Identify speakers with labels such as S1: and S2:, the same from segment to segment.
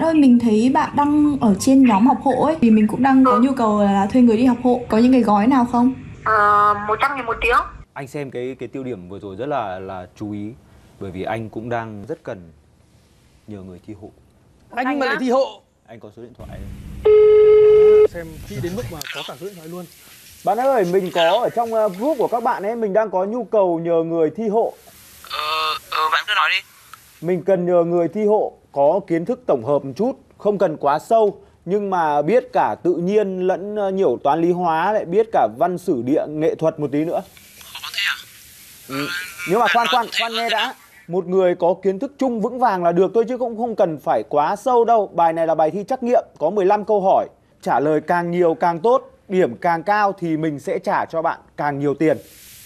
S1: ơi, mình thấy bạn đăng ở trên nhóm học hộ ấy, vì mình cũng đang có nhu cầu là thuê người đi học hộ. Có những cái gói nào không?
S2: 100.000 một tiếng.
S3: Anh xem cái tiêu điểm vừa rồi rất là chú ý, bởi vì anh cũng đang rất cần nhờ người thi hộ.
S4: Anh mà lại thi hộ.
S3: Anh có số điện thoại.
S4: Xem kỹ đến mức mà có cả số điện thoại luôn.
S3: Bạn ơi, mình có ở trong group của các bạn ấy, mình đang có nhu cầu nhờ người thi hộ.
S5: Bạn cứ nói đi.
S3: Mình cần nhờ người thi hộ có kiến thức tổng hợp một chút, không cần quá sâu, nhưng mà biết cả tự nhiên lẫn nhiều toán lý hóa, lại biết cả văn sử địa nghệ thuật một tí nữa.
S5: Có thế à?
S3: Nhưng mà khoan nghe đã. Một người có kiến thức chung vững vàng là được thôi, chứ cũng không cần phải quá sâu đâu. Bài này là bài thi trắc nghiệm, có 15 câu hỏi. Trả lời càng nhiều càng tốt, điểm càng cao thì mình sẽ trả cho bạn càng nhiều tiền.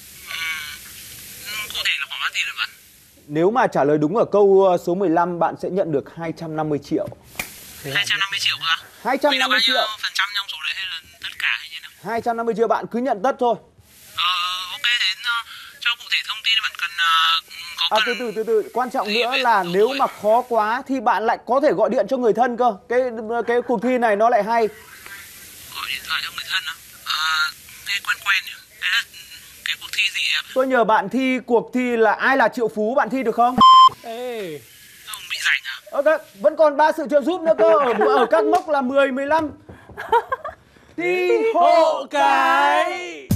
S5: Cụ thể là khoảng bao tiền hả bạn?
S3: Nếu mà trả lời đúng ở câu số 15, bạn sẽ nhận được 250 triệu.
S5: 250 triệu cơ?
S3: 250 triệu.
S5: Phần trăm trong số đấy hay là tất cả hay như nào?
S3: 250 triệu, bạn cứ nhận tất thôi.
S5: Ok, thế cho cụ thể thông tin bạn cần
S3: Từ từ, quan trọng nữa là nếu mà khó quá thì bạn lại có thể gọi điện cho người thân cơ. Cái cuộc thi này nó lại hay.
S5: Gọi điện thoại cho người thân á? Nghe quen nhỉ? Đấy là cái cuộc thi gì em?
S3: Tôi nhờ bạn thi cuộc thi là Ai là triệu phú, bạn thi được không?
S4: Ê,
S5: Ông bị rảnh à?
S3: Vẫn còn 3 sự trợ giúp nữa cơ. Ở các mốc là 10, 15. Thi hộ cái.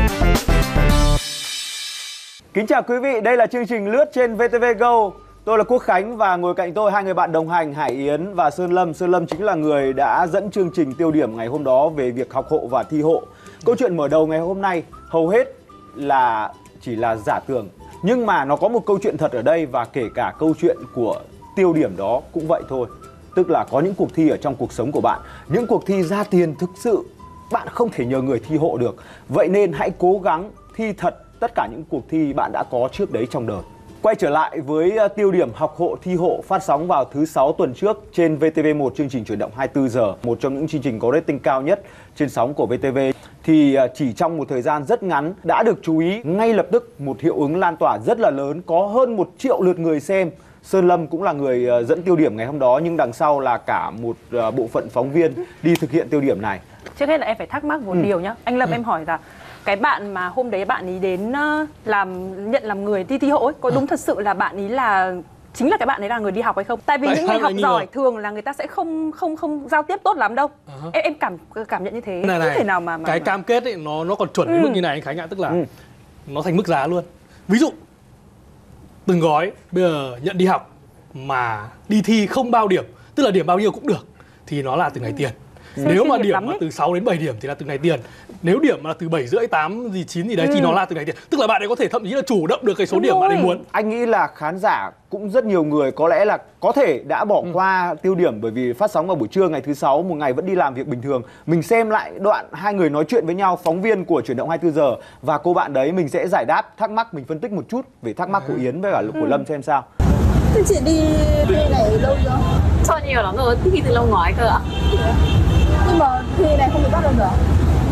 S3: Kính chào quý vị, đây là chương trình lướt trên VTV Go. Tôi là Quốc Khánh và ngồi cạnh tôi hai người bạn đồng hành, Hải Yến và Sơn Lâm. Sơn Lâm chính là người đã dẫn chương trình tiêu điểm ngày hôm đó về việc học hộ và thi hộ. Câu chuyện mở đầu ngày hôm nay hầu hết là chỉ là giả tưởng, nhưng mà nó có một câu chuyện thật ở đây, và kể cả câu chuyện của tiêu điểm đó cũng vậy thôi. Tức là có những cuộc thi ở trong cuộc sống của bạn, những cuộc thi ra tiền thực sự bạn không thể nhờ người thi hộ được. Vậy nên hãy cố gắng thi thật tất cả những cuộc thi bạn đã có trước đấy trong đời. Quay trở lại với tiêu điểm học hộ thi hộ phát sóng vào thứ 6 tuần trước trên VTV1, chương trình chuyển động 24 giờ, một trong những chương trình có rating cao nhất trên sóng của VTV. Thì chỉ trong một thời gian rất ngắn đã được chú ý, ngay lập tức một hiệu ứng lan tỏa rất là lớn, có hơn 1 triệu lượt người xem. Sơn Lâm cũng là người dẫn tiêu điểm ngày hôm đó, nhưng đằng sau là cả một bộ phận phóng viên đi thực hiện tiêu điểm này.
S6: Trước hết là em phải thắc mắc một điều nhá. Anh Lâm, em hỏi là cái bạn mà hôm đấy bạn ấy đến nhận làm người thi hộ ấy, có đúng thật sự là bạn ấy là chính là cái bạn ấy là người đi học hay không? Tại vì những người học giỏi thường là người ta sẽ không giao tiếp tốt lắm đâu. Em cảm nhận như thế.
S4: Này,
S6: không thể nào mà
S4: cái cam kết ấy nó còn chuẩn đến mức như này anh Khánh ạ, tức là nó thành mức giá luôn. Ví dụ từng gói bây giờ nhận đi học mà đi thi không bao điểm, tức là điểm bao nhiêu cũng được, thì nó là từng ngày tiền. Nếu mà điểm mà từ 6 đến 7 điểm thì là từng ngày tiền. Nếu điểm mà là từ 7 rưỡi, 8 gì 9 gì đấy thì nó là từng ngày tiền. Tức là bạn ấy có thể thậm chí là chủ động được cái số điểm bạn ấy muốn.
S3: Anh nghĩ là khán giả cũng rất nhiều người có lẽ là có thể đã bỏ qua tiêu điểm, bởi vì phát sóng vào buổi trưa ngày thứ 6, một ngày vẫn đi làm việc bình thường. Mình xem lại đoạn hai người nói chuyện với nhau, phóng viên của chuyển động 24 giờ và cô bạn đấy, mình sẽ giải đáp thắc mắc, mình phân tích một chút về thắc mắc của Yến với cả của Lâm xem sao.
S2: Thế chị đi thi này lâu chưa? Cho nhiều lắm rồi, thi từ lâu ngoái cơ ạ. Nhưng mà thi này không bị bắt đâu nữa.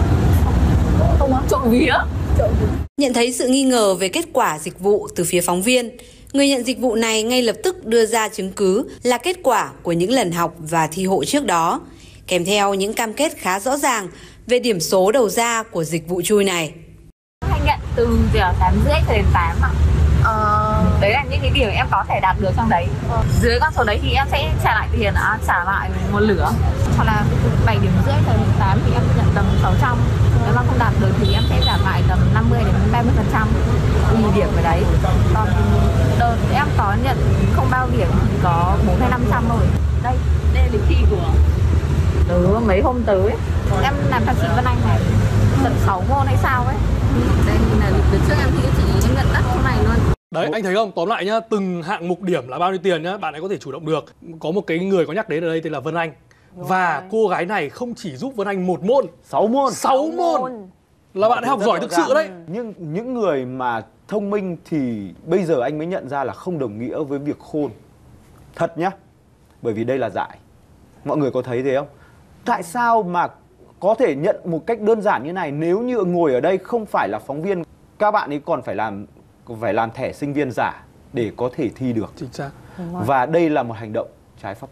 S2: Không á? Trộm vía.
S7: Nhận thấy sự nghi ngờ về kết quả dịch vụ từ phía phóng viên, người nhận dịch vụ này ngay lập tức đưa ra chứng cứ là kết quả của những lần học và thi hộ trước đó, kèm theo những cam kết khá rõ ràng về điểm số đầu ra của dịch vụ chui này.
S2: Hay nhận từ 8 rưỡi cho đến 8 ạ. Đấy là những cái điểm em có thể đạt được trong đấy. Dưới con số đấy thì em sẽ trả lại tiền, trả lại một lửa. Hoặc là 7 điểm rưỡi cho đến 8 thì em nhận tầm 600. Nếu mà không đạt được thì em sẽ trả lại tầm 50 đến 30% tùy điểm ở đấy. Còn đợt em có nhận không bao điểm thì có 400 hay 500 thôi. Đây là lịch thi của mấy hôm tới. Em làm cho chị Vân Anh này tận 6 môn hay sao ấy. Đây là đợt trước em thi chị em nhận đất chỗ này luôn.
S4: Đấy, anh thấy không? Tóm lại nhá, từng hạng mục điểm là bao nhiêu tiền nhá, bạn ấy có thể chủ động được. Có một cái người có nhắc đến ở đây tên là Vân Anh. Và cô gái này không chỉ giúp Vân Anh một môn, 6 môn. Là bạn ấy học giỏi thực sự đấy.
S3: Nhưng những người mà thông minh thì bây giờ anh mới nhận ra là không đồng nghĩa với việc khôn. Thật nhá. Bởi vì đây là giải. Mọi người có thấy thế không? Tại sao mà có thể nhận một cách đơn giản như này? Nếu như ngồi ở đây không phải là phóng viên, các bạn ấy còn phải làm thẻ sinh viên giả để có thể thi được.
S4: Chính xác.
S3: Và đây là một hành động trái pháp luật.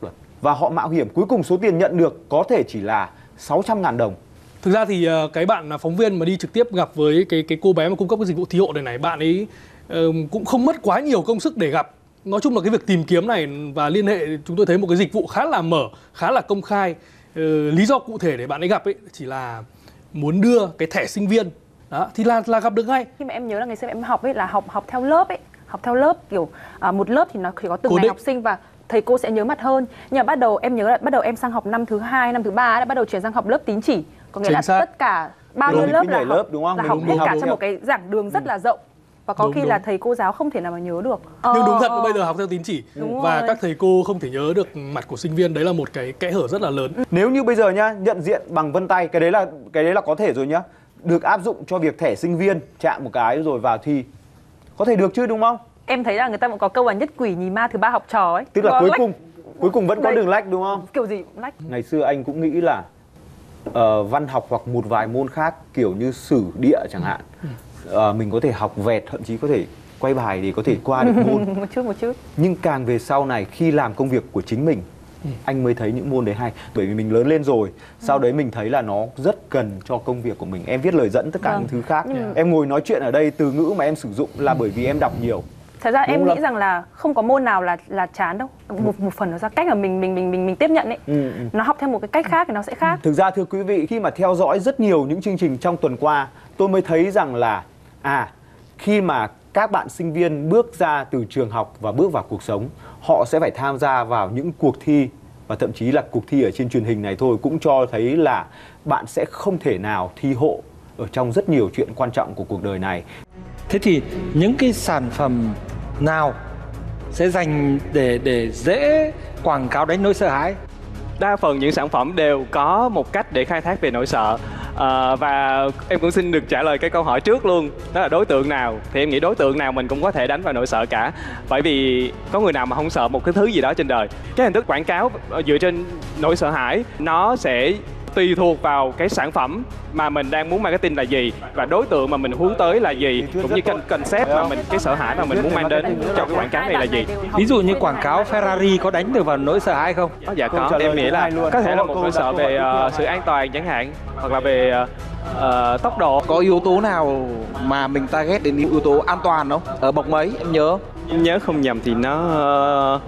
S3: và họ mạo hiểm, cuối cùng số tiền nhận được có thể chỉ là 600.000 đồng.
S4: Thực ra thì cái bạn phóng viên mà đi trực tiếp gặp với cái cô bé mà cung cấp cái dịch vụ thi hộ này, bạn ấy cũng không mất quá nhiều công sức để gặp. Nói chung là cái việc tìm kiếm này và liên hệ, chúng tôi thấy một cái dịch vụ khá là mở, khá là công khai. Lý do cụ thể để bạn ấy gặp ấy chỉ là muốn đưa cái thẻ sinh viên. Đó, thì là gặp được ngay.
S6: Khi mà em nhớ là ngày xưa em học ấy là học theo lớp ấy, học theo lớp kiểu một lớp thì nó chỉ có từng ngày học sinh và thầy cô sẽ nhớ mặt hơn. Nhưng mà bắt đầu em nhớ là bắt đầu em sang học năm thứ 2, năm thứ 3 đã bắt đầu chuyển sang học lớp tín chỉ. Có nghĩa là tất cả bao nhiêu lớp là học,
S3: đúng không?
S6: là học hết cả trong một cái giảng đường rất là rộng. Và có khi là thầy cô giáo không thể nào mà nhớ được.
S4: Nhưng đúng thật, bây giờ học theo tín chỉ và các thầy cô không thể nhớ được mặt của sinh viên, đấy là một cái kẽ hở rất là lớn.
S3: Nếu như bây giờ nhá, nhận diện bằng vân tay, cái đấy là có thể rồi nhá, được áp dụng cho việc thẻ sinh viên, chạm một cái rồi vào thi, có thể được chứ, đúng không?
S6: Em thấy là người ta cũng có câu là nhất quỷ nhì ma thứ ba học trò ấy.
S3: Tức là cuối cùng vẫn có đường lách, đúng không?
S6: Kiểu gì cũng lách.
S3: Ngày xưa anh cũng nghĩ là văn học hoặc một vài môn khác kiểu như sử địa chẳng hạn, mình có thể học vẹt, thậm chí có thể quay bài để có thể qua được môn.
S6: một chút.
S3: Nhưng càng về sau này khi làm công việc của chính mình, anh mới thấy những môn đấy hay. Bởi vì mình lớn lên rồi, sau đấy mình thấy là nó rất cần cho công việc của mình. Em viết lời dẫn tất cả những thứ khác. Em ngồi nói chuyện ở đây, từ ngữ mà em sử dụng là bởi vì em đọc nhiều.
S6: Thật ra em nghĩ rằng là không có môn nào là chán đâu. Một phần nó ra cách mà mình tiếp nhận ấy. Nó học theo một cái cách khác thì nó sẽ khác.
S3: Thực ra thưa quý vị, khi mà theo dõi rất nhiều những chương trình trong tuần qua, tôi mới thấy rằng là khi mà các bạn sinh viên bước ra từ trường học và bước vào cuộc sống, họ sẽ phải tham gia vào những cuộc thi, và thậm chí là cuộc thi ở trên truyền hình này thôi cũng cho thấy là bạn sẽ không thể nào thi hộ ở trong rất nhiều chuyện quan trọng của cuộc đời này.
S8: Thế thì những cái sản phẩm nào sẽ dành để dễ quảng cáo đánh nỗi sợ hãi?
S9: Đa phần những sản phẩm đều có một cách để khai thác về nỗi sợ. Và em cũng xin được trả lời cái câu hỏi trước luôn, đó là đối tượng nào. Thì em nghĩ đối tượng nào mình cũng có thể đánh vào nỗi sợ cả. Bởi vì có người nào mà không sợ một cái thứ gì đó trên đời. Cái hình thức quảng cáo dựa trên nỗi sợ hãi nó sẽ tùy thuộc vào cái sản phẩm mà mình đang muốn marketing là gì và đối tượng mà mình hướng tới là gì, cũng như concept mà cái sợ hãi mà mình muốn mang đến cho cái quảng cáo này là gì.
S8: Ví dụ như quảng cáo Ferrari có đánh được vào nỗi sợ hãi không?
S9: Dạ có, em nghĩ là có thể là một nỗi sợ về sự an toàn chẳng hạn, hoặc là về tốc độ.
S10: Có yếu tố nào mà mình target đến yếu tố an toàn không? Ở bậc mấy em nhớ?
S9: Em nhớ không nhầm thì nó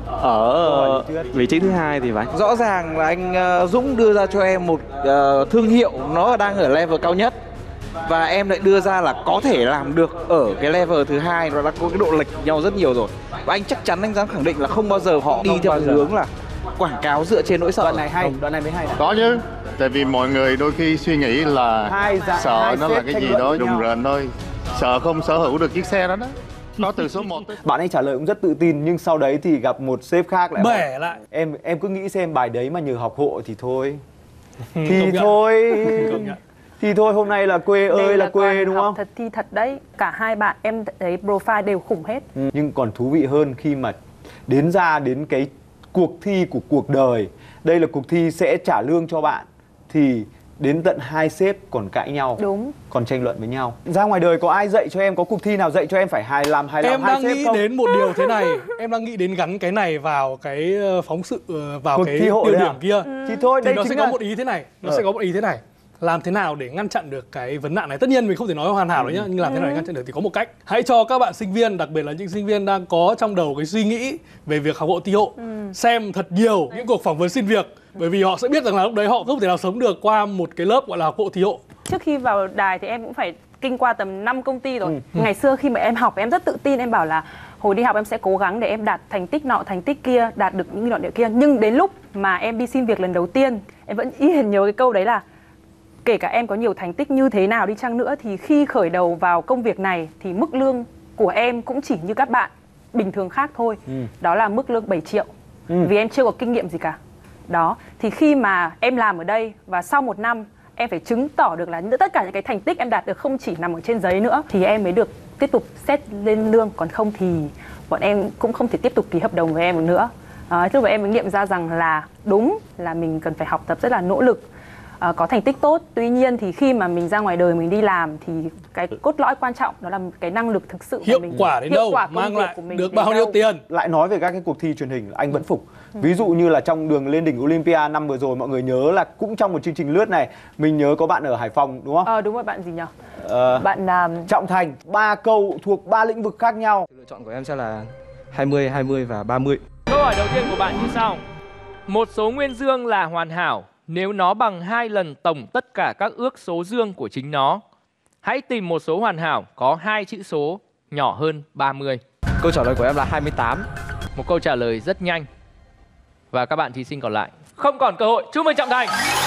S9: ở vị trí thứ 2 thì phải.
S10: Rõ ràng là anh Dũng đưa ra cho em một thương hiệu nó đang ở level cao nhất, và em lại đưa ra là có thể làm được ở cái level thứ 2, nó đã có cái độ lệch nhau rất nhiều rồi. Và anh chắc chắn anh dám khẳng định là không bao giờ họ đi theo hướng là quảng cáo dựa trên nỗi sợ.
S3: Đoạn này hay, đoạn này mới hay.
S11: Có chứ, tại vì mọi người đôi khi suy nghĩ là sợ nó là cái gì đó rùng rợn thôi. Sợ không sở hữu được chiếc xe đó đó. Nó từ số 1 tới...
S3: Bạn ấy trả lời cũng rất tự tin, nhưng sau đấy thì gặp một sếp khác lại
S4: bẻ lại.
S3: Em cứ nghĩ xem bài đấy mà nhờ học hộ thì thôi. Thì thôi hôm nay là quê ơi là quê, đúng không?
S6: Thật thi thật đấy. Cả hai bạn em thấy profile đều khủng hết.
S3: Nhưng còn thú vị hơn khi mà đến cái cuộc thi của cuộc đời. Đây là cuộc thi sẽ trả lương cho bạn. Thì đến tận 2 sếp còn cãi nhau.
S6: Đúng.
S3: Còn tranh luận với nhau. Ra ngoài đời có ai dạy cho em, có cuộc thi nào dạy cho em phải làm hai sếp không?
S4: Em đang nghĩ đến một điều thế này. Em đang nghĩ đến gắn cái này vào cái phóng sự, vào cuộc cái tiêu điểm kia.
S3: Thì thôi,
S4: thì nó sẽ có một ý thế này. Nó sẽ có một ý thế này. Làm thế nào để ngăn chặn được cái vấn nạn này? Tất nhiên mình không thể nói hoàn hảo đấy nhá, nhưng làm thế nào để ngăn chặn được thì có một cách. Hãy cho các bạn sinh viên, đặc biệt là những sinh viên đang có trong đầu cái suy nghĩ về việc học hộ thi hộ, xem thật nhiều những cuộc phỏng vấn xin việc, bởi vì họ sẽ biết rằng là lúc đấy họ không thể nào sống được qua một cái lớp gọi là học hộ thi hộ.
S6: Trước khi vào đài thì em cũng phải kinh qua tầm 5 công ty rồi. Ngày xưa khi mà em học em rất tự tin, em bảo là hồi đi học em sẽ cố gắng để em đạt thành tích nọ thành tích kia, đạt được những đoạn địa kia. Nhưng đến lúc mà em đi xin việc lần đầu tiên, em vẫn y hệt nhớ cái câu đấy là kể cả em có nhiều thành tích như thế nào đi chăng nữa thì khi khởi đầu vào công việc này thì mức lương của em cũng chỉ như các bạn bình thường khác thôi. Đó là mức lương 7 triệu. Vì em chưa có kinh nghiệm gì cả. Đó, thì khi mà em làm ở đây và sau 1 năm em phải chứng tỏ được là tất cả những cái thành tích em đạt được không chỉ nằm ở trên giấy nữa thì em mới được tiếp tục xét lên lương, còn không thì bọn em cũng không thể tiếp tục ký hợp đồng với em được nữa. Lúc đó em mới nghiệm ra rằng là đúng là mình cần phải học tập rất là nỗ lực. có thành tích tốt. Tuy nhiên thì khi mà mình ra ngoài đời mình đi làm thì cái cốt lõi quan trọng đó là cái năng lực thực sự
S4: Hiệu
S6: của mình.
S4: quả đến đâu, mang lại được bao nhiêu tiền.
S3: Lại nói về các cái cuộc thi truyền hình, anh vẫn phục. Ví dụ như là trong Đường lên đỉnh Olympia năm vừa rồi, mọi người nhớ là cũng trong một chương trình lướt này, mình nhớ có bạn ở Hải Phòng đúng không?
S6: Đúng rồi, bạn gì nhỉ?
S3: Bạn Trọng Thành. 3 câu thuộc 3 lĩnh vực khác nhau.
S12: Lựa chọn của em sẽ là 20, 20 và 30.
S13: Câu hỏi đầu tiên của bạn như sau. Một số nguyên dương là hoàn hảo nếu nó bằng 2 lần tổng tất cả các ước số dương của chính nó. Hãy tìm một số hoàn hảo có 2 chữ số nhỏ hơn 30.
S12: Câu trả lời của em là 28.
S13: Một câu trả lời rất nhanh. Và các bạn thí sinh còn lại không còn cơ hội. Chúc mừng Trọng Thành.